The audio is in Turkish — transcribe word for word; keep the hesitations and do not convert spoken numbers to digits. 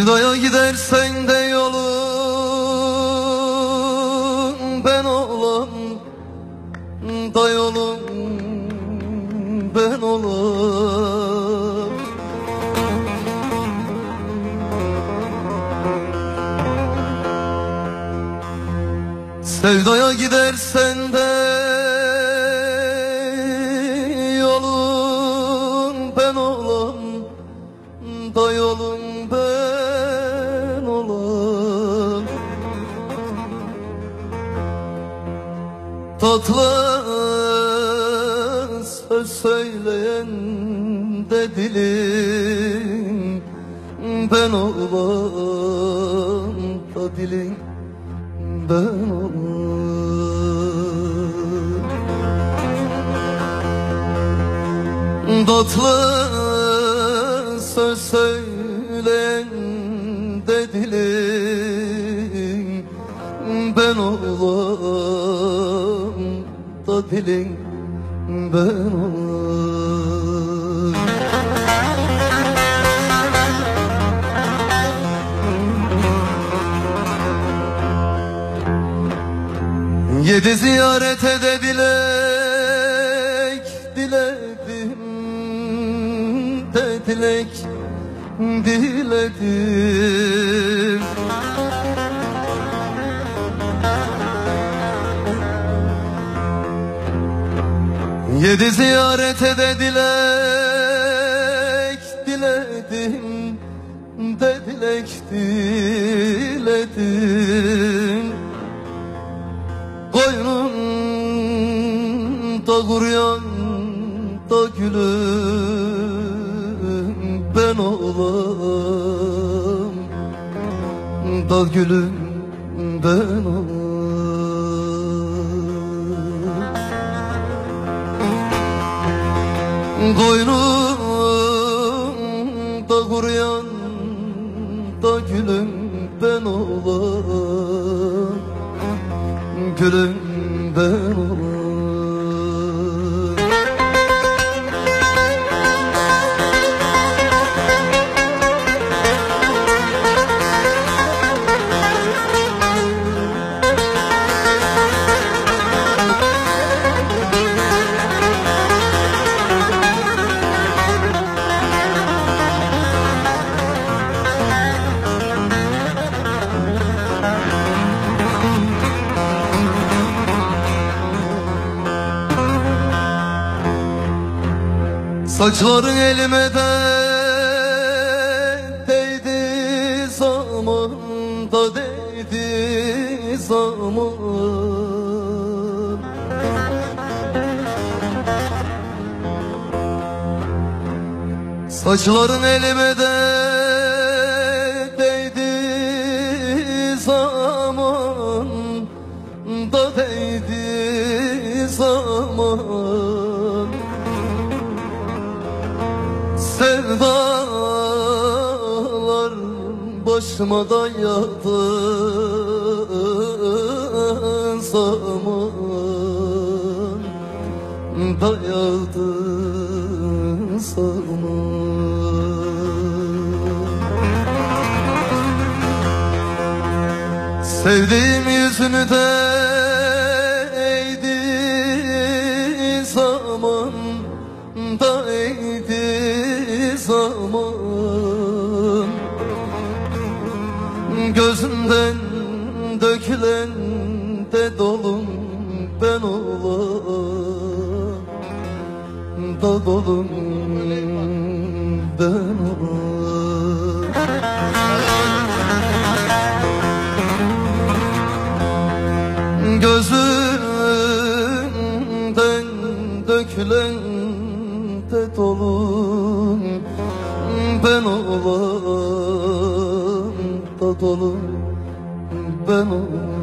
Sevdaya gidersen de yolun ben olam, da yolun ben olam. Sevdaya gidersen de yolun ben olam, da yolun ben olam. Tatlı söz söyleyen de dilim ben olam, da dilim ben olam. Tatlı söz söyleyen de dilim ben olam, da dilim ben olam. Yedi ziyarete de dilek diledim, de dilek diledim. Yedi ziyarete de dilek diledim, de dilek diledim. Koynumda kuruyan da gülüm ben olam, da gülüm ben olam. Koynumda kuruyan da gülüm ben olam, gülüm ben olam. Saçların elime de değdi zaman, da değdi zaman. Saçların elime de değdi zaman, da değdi zaman. Sevdalar başıma da yağdı zaman, da yağdı zaman. Sevdiğim yüzünü de eğdi zaman, da eğdi zaman. Gözümden dökülen de dolum ben olam, da dolum ben olam. Gözümden dökülen de dolum ben olam, da dolum ben olam.